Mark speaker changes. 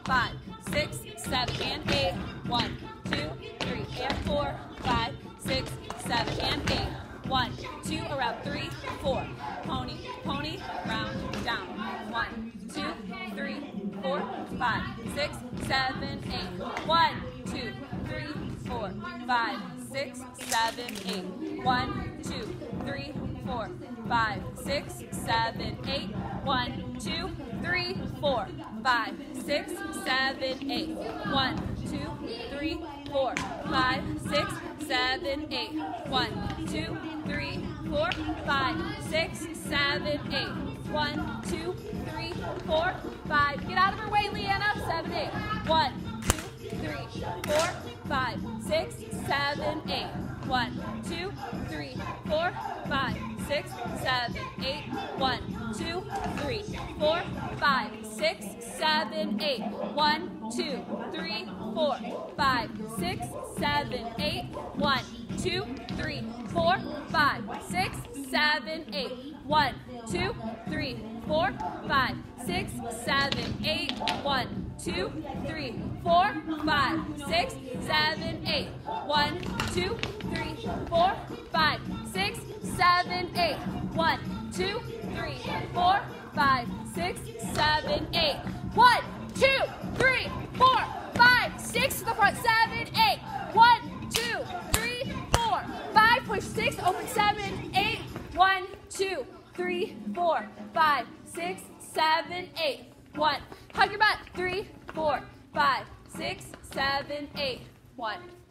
Speaker 1: 5, 6, 7, and 8. 1, 2, 3, and 4, 5, 6, 7, and 8. 1, 2, around 3, 4. Pony, pony, round, down. 1, 2, 3, 4, 5, 6, 7, 8. 1, 2, 3, 4, 5, 6, 7, 8. 1, 2, 3, 4, 5, 6, 7, 8. 1, 2, 3, 4, 5, 6, 7, 8. 1, 2, 3, 4, 5, 6, 7, 8. 1, 2, 3, 4, 5, 6, 7, 8. 1, 2, 3, 4, 5. Get out of her way, Leanna. 7, 8. 1, 2, 3, 4, 5, 6, 7, 8. 1, 2, 3, 4, 5, 6, 7, 8. 1, 2, 3, 4, 5, 6, 7, 8. 1, 2, 3, 4, 5, 6, 7, 8. 1, 2, 3, 4, 5, 6, 7, 8. 1, 2, 3, 4, 5, 6, 7, 8. 1, 2, 3, 4, 5, 6, 7, 8. 1, 2, 3, 4, 5, 6, 7, 8. 1, 2, 3, 4, 5, 6, 7, 8. 1, 2, 3, 4, 5, 6 to the front, 7, 8. 1, 2, 3, 4, 5, push 6, open 7, 8. 1, 2, 3, 4, 5, 6, 7, 8. 1, hug your butt, 3, 4, 5, 6, 7, 8. 1.